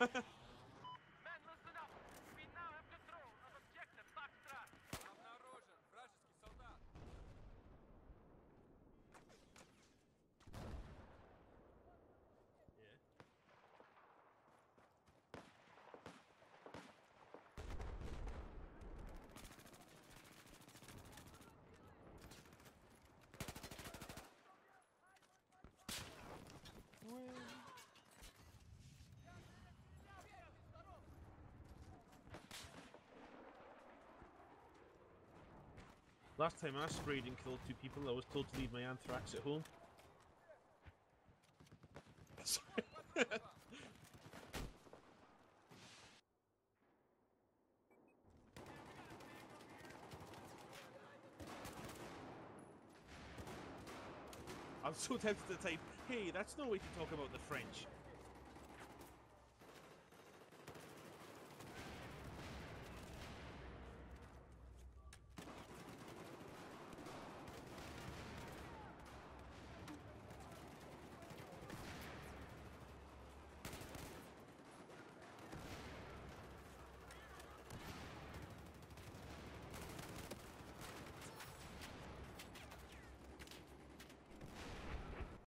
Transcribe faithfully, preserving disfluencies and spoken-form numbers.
listen up. We now have control of objective Foxtrot. Обнаружен вражеский солдат. Yeah. Last time I sprayed and killed two people, I was told to leave my anthrax at home. Sorry. I'm so tempted to type, hey, that's no way to talk about the French.